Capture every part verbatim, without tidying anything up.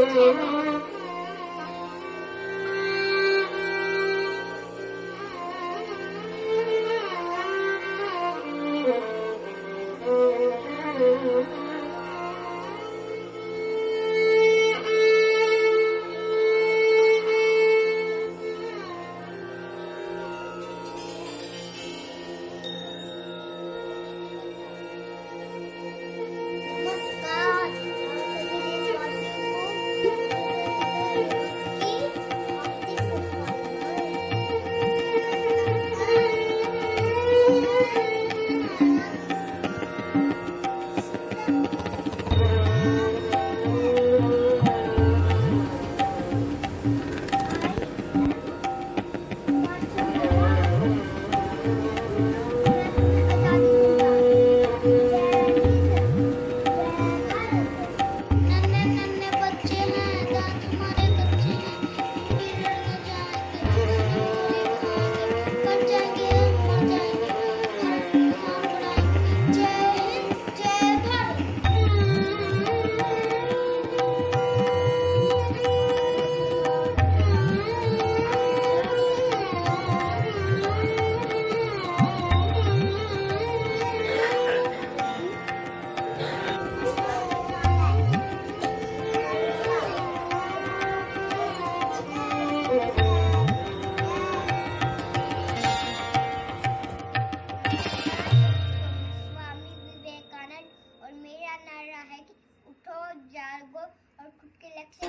जागो और खुद के लक्ष्य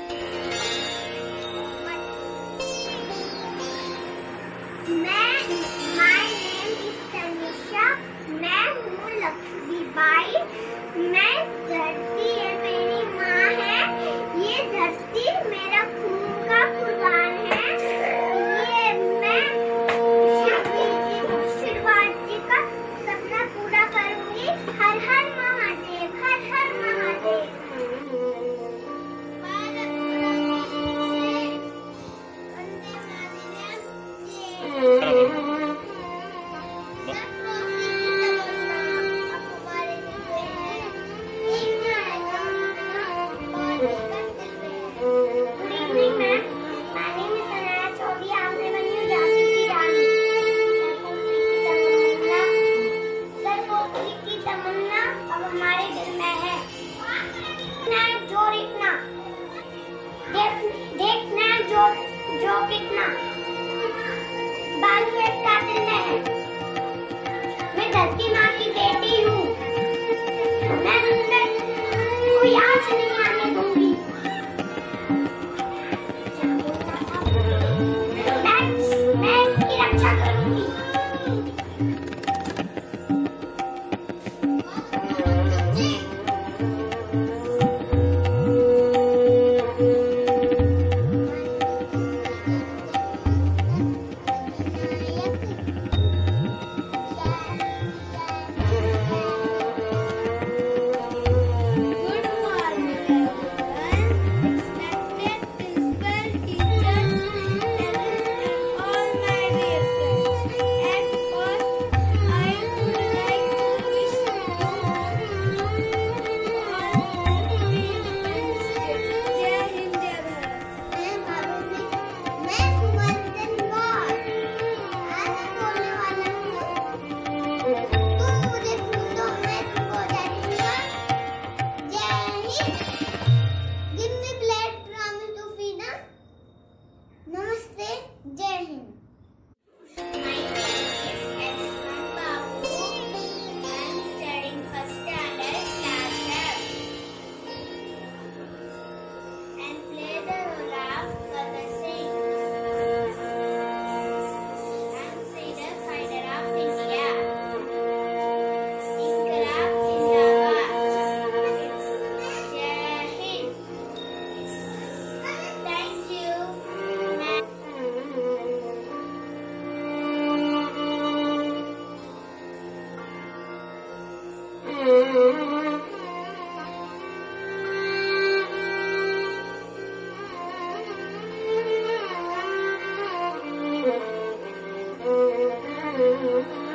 मैं माय नेम इज तनिषा, मैं हूँ लक्ष्मी बाई। मैं धरती है मेरी माँ है, ये धरती मेरा खून का कुर्बान है। ये मैं आशीर्वाद जी का सपना पूरा करूंगी। हर हर महादेव, हर हर महादेव। देखना जो जो कितना बालू एक कातिल में है। मैं धरती माँ की बेटी हूँ, मैं सुंदर कोई आँच नहीं आने दूंगी। मैं मैं इसकी रक्षा करूंगी। Thank you.